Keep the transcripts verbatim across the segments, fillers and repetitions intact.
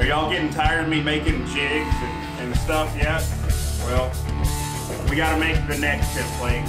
Are y'all getting tired of me making jigs and, and stuff yet? Well, we gotta make the next template.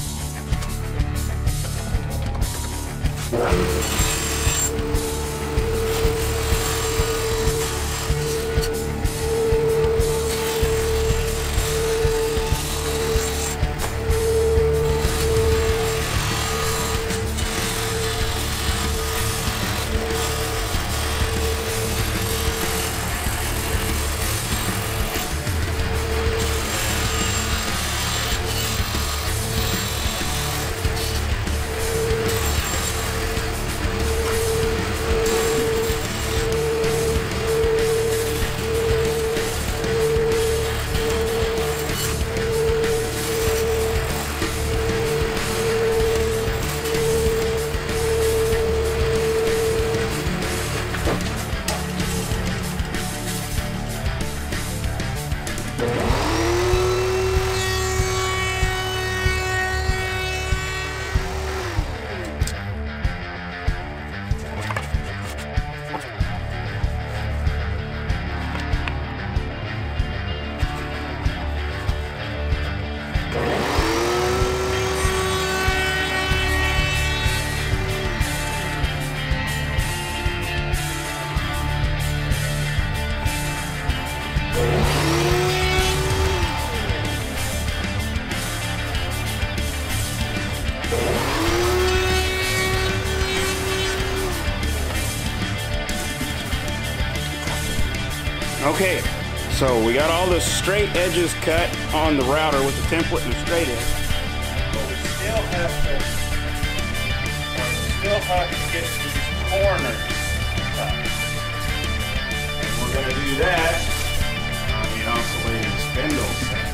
Okay, so we got all the straight edges cut on the router with the template and the straight edge. But we still have to, we still have to get these corners cut. And we're going to do that on the oscillating spindle sander.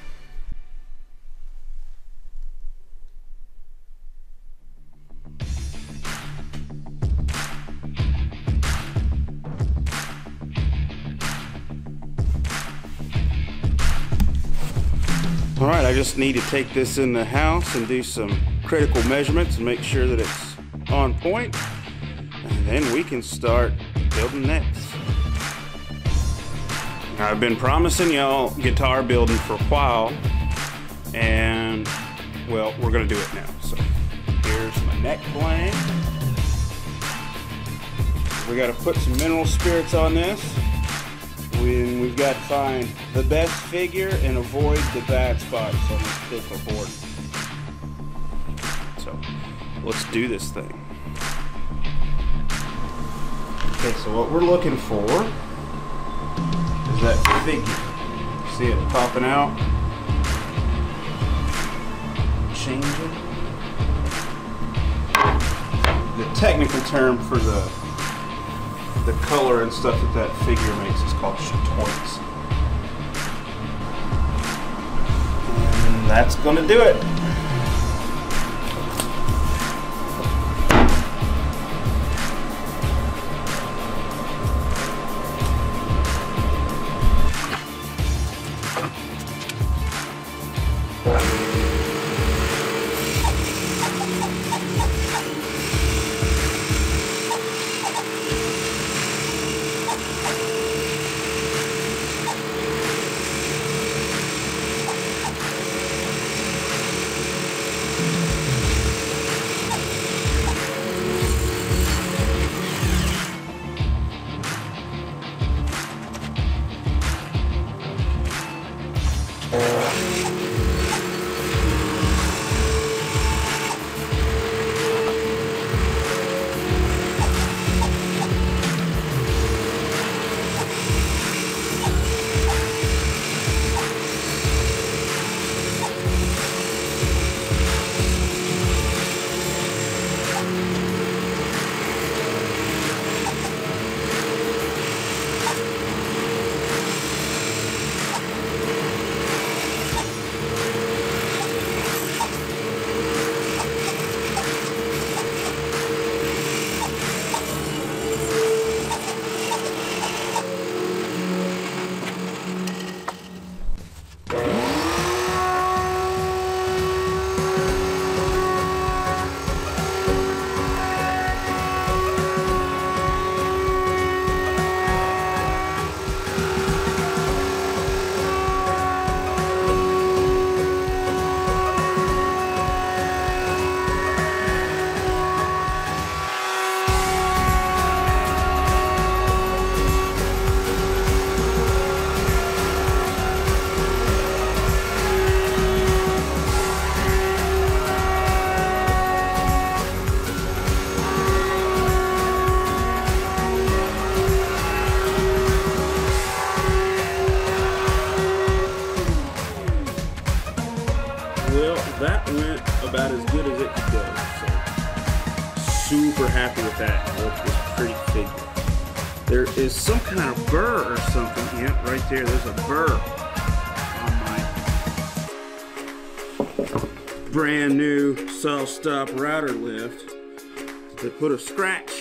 All right, I just need to take this in the house and do some critical measurements and make sure that it's on point, and then we can start building next. I've been promising y'all guitar building for a while, and well, we're gonna do it now. So here's my neck blank. We gotta put some mineral spirits on this. When we've got to find the best figure and avoid the bad spots on this particular board. So let's do this thing. Okay, so what we're looking for is that figure. See it popping out? Changing. The technical term for the the color and stuff that that figure makes is called chatoise. And that's gonna do it. pretty figure. There is some kind of burr or something. Yeah, right there, there's a burr on my brand new soft stop router lift that put a scratch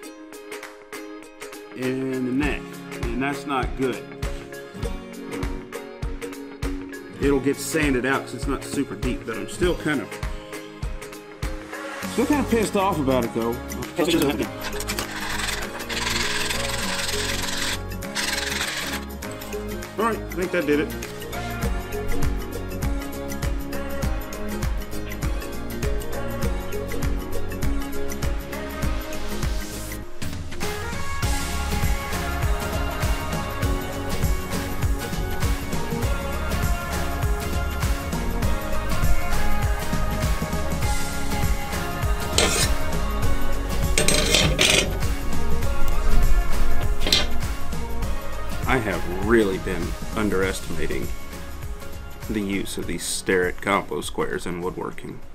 in the neck, and that's not good. It'll get sanded out because it's not super deep, but I'm still kind of still kind of pissed off about it though. Alright, I think that did it. I have really been underestimating the use of these Starrett combo squares in woodworking.